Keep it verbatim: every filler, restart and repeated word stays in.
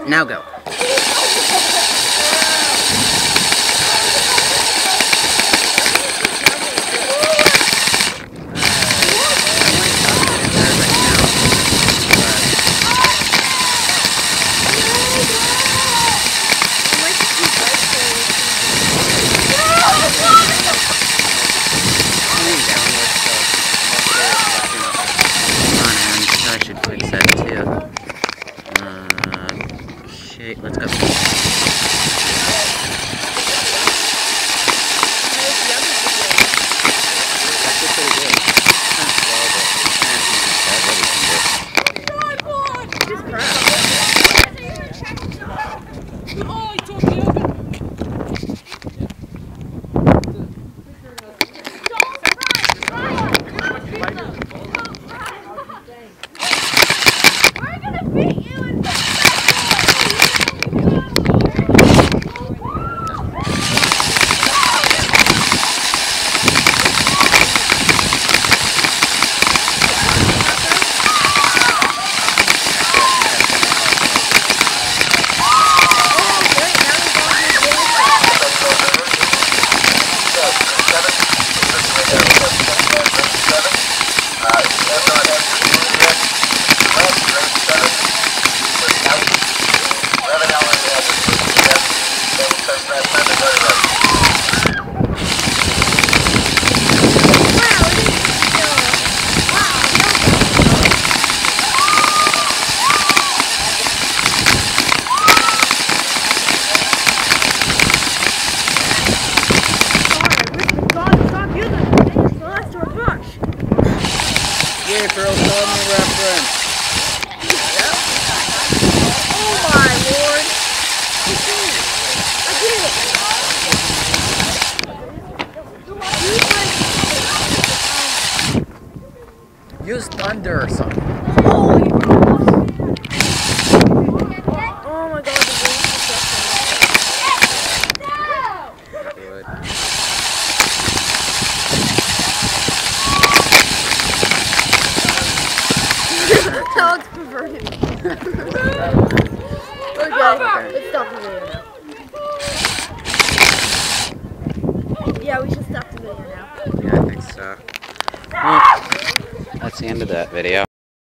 Now go. I should fix that too. Uh, shit, let's go. Yay for a Tommy reference. Oh my lord. I did it. Use thunder or something. Holy balls. Oh my god, the game is Good. That looks perverted. Okay, Okay. let's stop the video now. Yeah, we should stop the video now. Yeah, I think so. Well, that's the end of that video.